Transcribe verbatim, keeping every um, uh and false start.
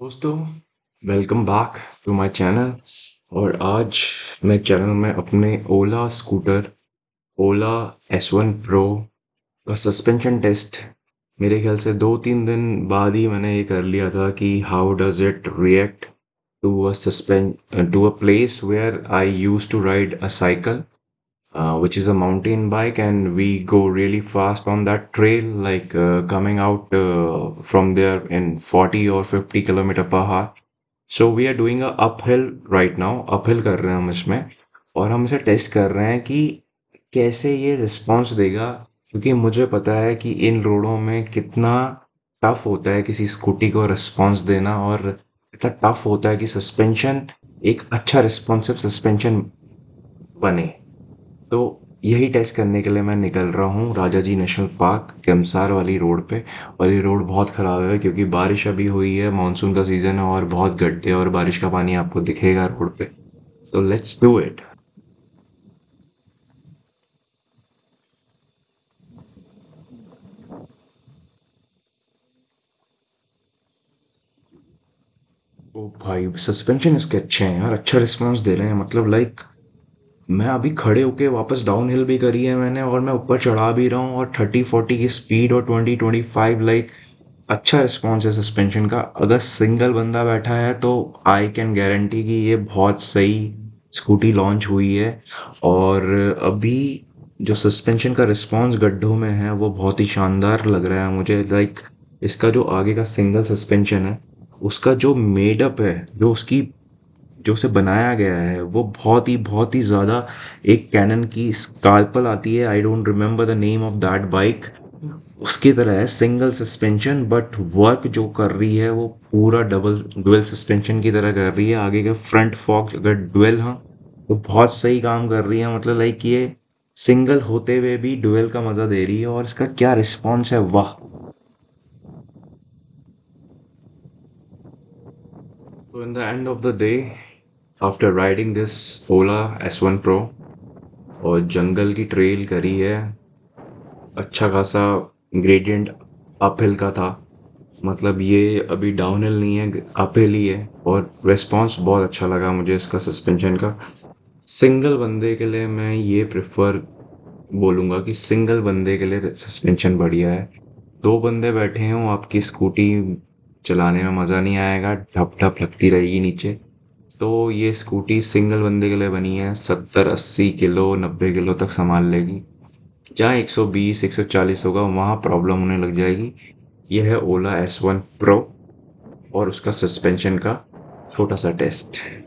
दोस्तों, welcome back to my channel. और आज मैं चैनल में अपने Ola scooter Ola S one pro का सस्पेंशन टेस्ट मेरे ख्याल से दो तीन दिन बाद ही मैंने ये कर लिया था कि how does it react to a suspend to a place where I use to ride a cycle, uh, which is a mountain bike, and we go really fast on that trail, like uh, coming out uh, from there in forty or fifty kilometer per hour. So we are doing a uphill right now, uphill कर रहे हैं हम इसमें। और हम इसे test कर रहे हैं कि कैसे ये रिस्पॉन्स देगा, क्योंकि मुझे पता है कि इन रोडों में कितना टफ होता है किसी स्कूटी को रिस्पॉन्स देना, और कितना टफ होता है कि सस्पेंशन एक अच्छा रिस्पॉन्सिव सस्पेंशन बने। तो यही टेस्ट करने के लिए मैं निकल रहा हूँ राजा जी नेशनल पार्क केमसार वाली रोड पे। और ये रोड बहुत ख़राब है क्योंकि बारिश अभी हुई है, मानसून का सीज़न है और बहुत गड्ढे और बारिश का पानी आपको दिखेगा रोड पे। तो लेट्स डू इट। ओ भाई, सस्पेंशन इसके अच्छे हैं यार, अच्छा रिस्पॉन्स दे रहे हैं। मतलब लाइक मैं अभी खड़े होके वापस डाउन हिल भी करी है मैंने, और मैं ऊपर चढ़ा भी रहा हूँ, और थर्टी फोर्टी की स्पीड और ट्वेंटी ट्वेंटी फाइव, लाइक अच्छा रिस्पॉन्स है सस्पेंशन का। अगर सिंगल बंदा बैठा है तो आई कैन गारंटी कि ये बहुत सही स्कूटी लॉन्च हुई है। और अभी जो सस्पेंशन का रिस्पॉन्स गड्ढों में है वो बहुत ही शानदार लग रहा है मुझे। लाइक इसका जो आगे का सिंगल सस्पेंशन है, उसका जो मेडअप है, जो उसकी जो उसे बनाया गया है, वो बहुत ही बहुत ही ज़्यादा एक कैनन की स्काल्पल आती है, I don't remember the name of that bike, उसकी तरह है सिंगल सस्पेंशन। बट वर्क जो कर रही है वो पूरा डबल डुअल सस्पेंशन की तरह कर रही है। आगे के फ्रंट फॉक अगर डुअल हाँ तो बहुत सही काम कर रही है। मतलब लाइक ये सिंगल होते हुए भी डुअल का मज़ा दे रही है, और इसका क्या रिस्पॉन्स है, वाह। So in the end of the day, after riding this Ola S one Pro और जंगल की ट्रेल करी है, अच्छा खासा ग्रेडियंट अपहिल का था। मतलब ये अभी डाउनहिल नहीं है, अपहिल ही है, और रिस्पॉन्स बहुत अच्छा लगा मुझे इसका सस्पेंशन का। सिंगल बंदे के लिए मैं ये प्रेफर बोलूँगा कि सिंगल बंदे के लिए सस्पेंशन बढ़िया है। दो बंदे बैठे हों, आपकी स्कूटी चलाने में मज़ा नहीं आएगा, ढप ढप लगती रहेगी नीचे। तो ये स्कूटी सिंगल बंदे के लिए बनी है, सत्तर अस्सी किलो नब्बे किलो तक संभाल लेगी। जहाँ एक सौ बीस एक सौ चालीस होगा वहाँ प्रॉब्लम होने लग जाएगी। यह है ओला एस वन प्रो और उसका सस्पेंशन का छोटा सा टेस्ट।